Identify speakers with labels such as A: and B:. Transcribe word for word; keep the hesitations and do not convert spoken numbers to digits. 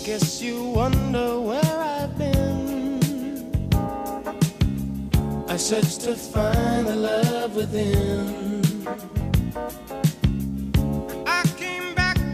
A: Guess you wonder where I've been. I searched to find the love within.